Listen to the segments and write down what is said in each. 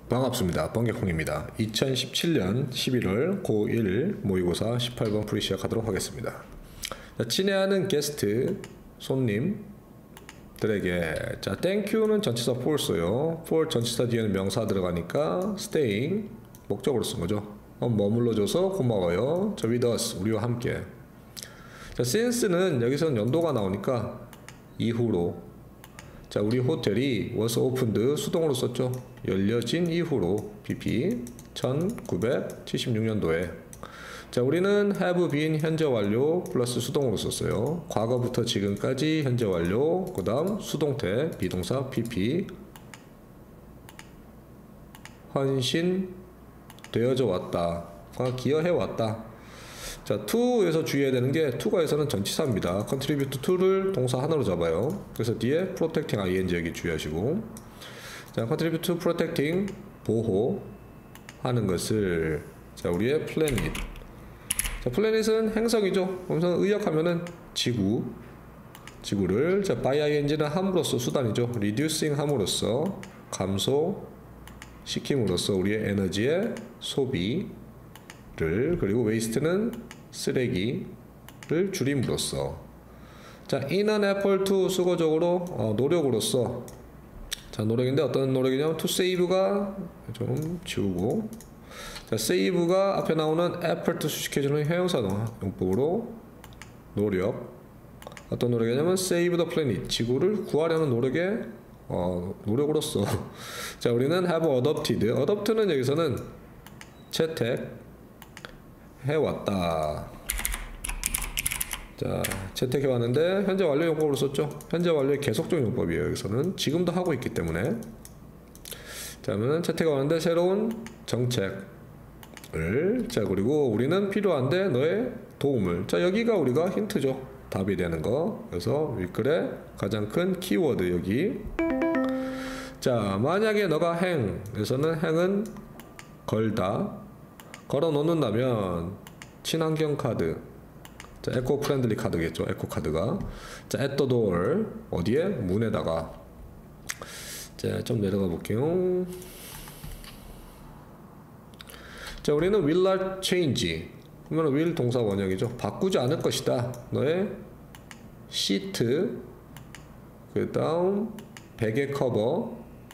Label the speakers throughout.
Speaker 1: 반갑습니다. 번개콩입니다. 2017년 11월 고1 모의고사 18번 풀이 시작하도록 하겠습니다. 자, 친애하는 게스트 손님들에게 자, 땡큐는 전치사 for서요. for 전치사 뒤에는 명사 들어가니까 staying 목적으로 쓴 거죠. 머물러줘서 고마워요. 자, with us 우리와 함께. 자, since는 여기서는 연도가 나오니까 이후로. 자, 우리 호텔이 was opened 수동으로 썼죠. 열려진 이후로 BP 1976년도에. 자, 우리는 have been 현재 완료 플러스 수동으로 썼어요. 과거부터 지금까지 현재 완료, 그 다음 수동태 비동사 PP 헌신 되어져 왔다, 기여해 왔다. 자, to에서 주의해야 되는 게 to가에서는 전치사입니다. contribute to를 동사 하나로 잡아요. 그래서 뒤에 protecting ing 여기 주의하시고, 자, contribute to protecting 보호하는 것을. 자, 우리의 planet. 자, planet은 행성이죠. 그래서 의역하면은 지구를. 자, by ing는 함으로써 수단이죠. reducing 함으로써 감소시킴으로써 우리의 에너지의 소비를, 그리고 waste는 쓰레기를 줄임으로써. 자, in an effort to 수거적으로 노력으로써. 자, 노력인데 어떤 노력이냐면 to save가 좀 지우고, 자, save가 앞에 나오는 effort 수식해주는 형용사 용법으로 노력. 어떤 노력이냐면 save the planet 지구를 구하려는 노력의 노력으로서. 자, 우리는 have adopt는 여기서는 채택해왔다. 자, 채택해왔는데 현재 완료 용법으로 썼죠. 현재 완료의 계속적 용법이에요. 여기서는 지금도 하고 있기 때문에. 자, 그러면 채택해왔는데 새로운 정책을. 자, 그리고 우리는 필요한데 너의 도움을. 자, 여기가 우리가 힌트죠. 답이 되는 거. 그래서 윗글의 가장 큰 키워드 여기. 자, 만약에 너가 그래서는 행은 걸다, 걸어 놓는다면 친환경 카드. 자, 에코 프렌들리 카드겠죠. 에코 카드가. 자, at the door 어디에? 문에다가. 자, 좀 내려가 볼게요. 자, 우리는 will not change. 그러면 will 동사 원형이죠. 바꾸지 않을 것이다. 너의 시트, 그 다음 베개 커버.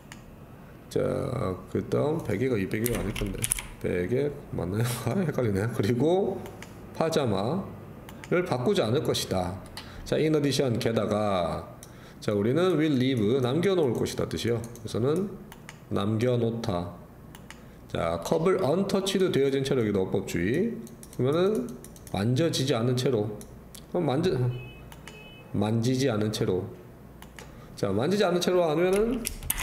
Speaker 1: 자, 그 다음 베개가 이 베개가 아닐 건데. 베개 맞나요? 헷갈리네. 그리고 파자마를 바꾸지 않을 것이다. 자, in addition 게다가. 자, 우리는 will leave 남겨놓을 것이다 뜻이요. 그래서는 남겨놓다. 자, 컵을 untouched 되어진 채로 여기도 어법주의. 그러면은 만져지지 않은 채로. 만지지 않은 채로. 자, 만지지 않은 채로 아니면은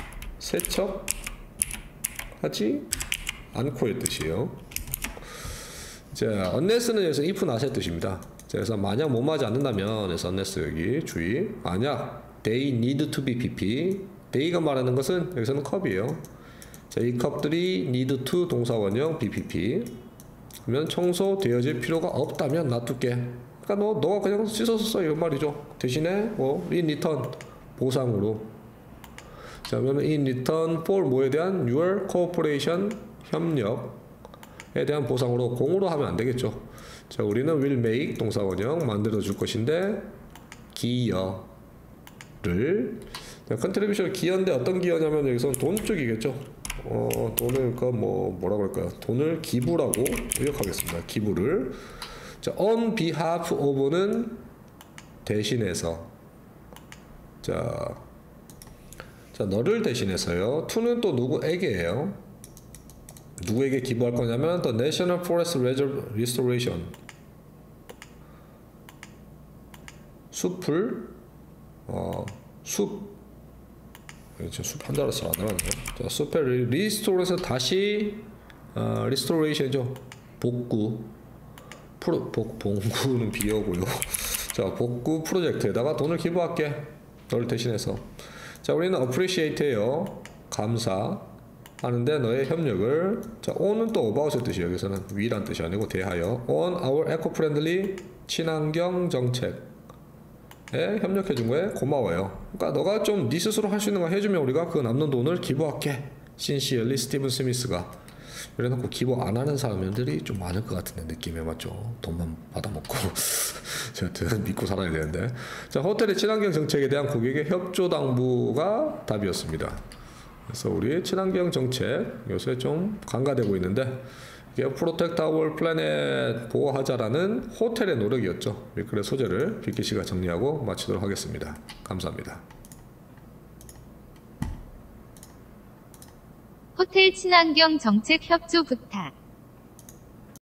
Speaker 1: 세척하지 않고의 뜻이에요. 자, unless는 여기서 if not의 뜻입니다. 자, 그래서 만약 뭐뭐하지 않는다면, 그래서 unless 여기 주의. 만약 they need to be PP. they가 말하는 것은 여기서는 컵이에요. 자, 이 컵들이 need to 동사 원형 BPP. 그러면 청소되어질 필요가 없다면 놔둘게. 그러니까 너가 그냥 씻어서 써 이런 말이죠. 대신에 in return 보상으로. 자, 그러면 in return for 뭐에 대한 your cooperation 협력에 대한 보상으로. 공으로 하면 안 되겠죠. 자, 우리는 will make 동사 원형 만들어 줄 것인데 기여를. 자, contribution 기여인데 어떤 기여냐면 여기서는 돈 쪽이겠죠. 돈을 뭐라고 할까요? 돈을 기부라고 의역하겠습니다. 기부를. 자, on behalf of는 대신해서. 자, 너를 대신해서요. to는 또 누구에게예요? 누구에게 기부할 거냐면 the National Forest Restoration. 숲을 숲 한자로 잘 안 나가네요. 자, 숲의 리스토어에서 다시 리스토레이션이죠. 봉구는 비어고요. 자, 복구 프로젝트에다가 돈을 기부할게. 너를 대신해서. 자, 우리는 appreciate예요. 감사하는데 너의 협력을. 자, on은 또 about의 뜻이에요. 여기서는 위란 뜻이 아니고 대하여. on our eco-friendly 친환경 정책. 협력해준 거에 고마워요. 그러니까 너가 좀 네 스스로 할 수 있는 거 해주면 우리가 그 남는 돈을 기부할게. 신시얼리 스티븐 스미스가 이래놓고 기부 안 하는 사람들이 좀 많을 것 같은데 느낌에 맞죠? 돈만 받아먹고 저한테는 믿고 살아야 되는데. 자, 호텔의 친환경 정책에 대한 고객의 협조 당부가 답이었습니다. 그래서 우리 친환경 정책 요새 좀 강화되고 있는데 이게 프로텍트 아워 플래닛 보호하자라는 호텔의 노력이었죠. 미클의 소재를 빅키씨가 정리하고 마치도록 하겠습니다. 감사합니다.
Speaker 2: 호텔 친환경 정책 협조 부탁.